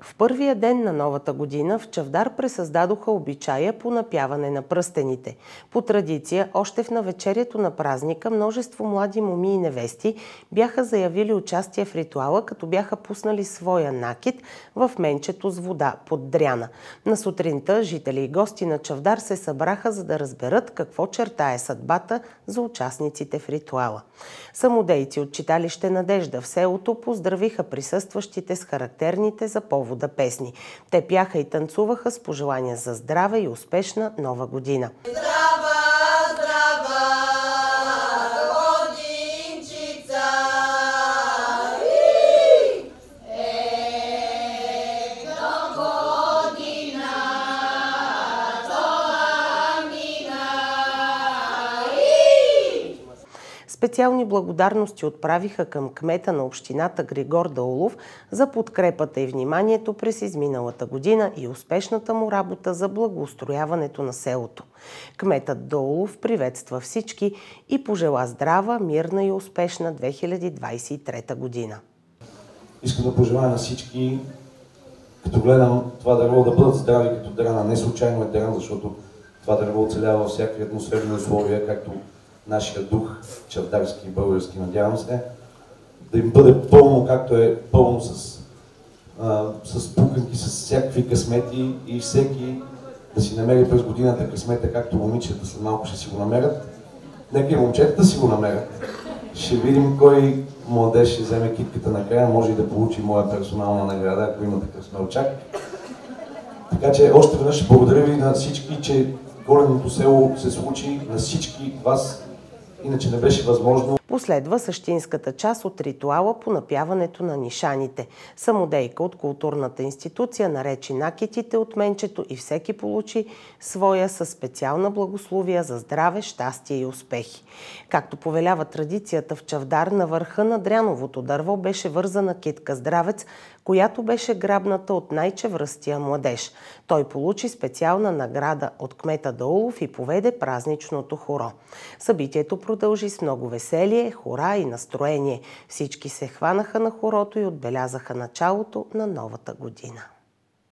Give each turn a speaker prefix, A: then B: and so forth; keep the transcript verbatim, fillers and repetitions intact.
A: В първия ден на новата година в Чавдар пресъздадоха обичая по напяване на пръстените. По традиция, още в навечерието на празника, множество млади моми и невести бяха заявили участие в ритуала, като бяха пуснали своя накит в менчето с вода под дряна. На сутринта жители и гости на Чавдар се събраха, за да разберат какво чертае съдбата за участниците в ритуала. Самодейци от читалище Надежда в селото поздравиха присъстващите с характерните за повода песни. Те пяха и танцуваха с пожелания за здраве и успешна нова година. Специални благодарности отправиха към кмета на общината Григор Даулов за подкрепата и вниманието през изминалата година и успешната му работа за благоустрояването на селото. Кметът Даулов приветства всички и пожела здрава, мирна и успешна две хиляди двадесет и трета година.
B: Искам да пожелая на всички, като гледам това дърво, да бъдат здрави като драна. Не случайно е дран, защото това дърво оцелява във всякакви атмосферни условия, както нашия дух, чавдарски и български, надявам се, да им бъде пълно, както е пълно с, а, с пуканки, с всякакви късмети и всеки да си намери през годината късмета, както момичета след малко ще си го намерят. Нека и момчетата си го намерят. Ще видим кой младеж ще вземе китката накрая, може и да получи моя персонална награда, ако има такъв смелчак. Така че още веднъж благодаря ви на всички, че Голеното село се случи, на всички вас. Иначе не беше възможно.
A: Последва същинската част от ритуала по напяването на нишаните. Самодейка от културната институция наречи накитите от менчето и всеки получи своя със специална благословия за здраве, щастие и успехи. Както повелява традицията в Чавдар, на върха на дряновото дърво беше вързана китка здравец, която беше грабната от най-чевръстия младеж. Той получи специална награда от кмета Даулов и поведе празничното хоро. Събитието продължи с много веселие, хора и настроение. Всички се хванаха на хорото и отбелязаха началото на новата година.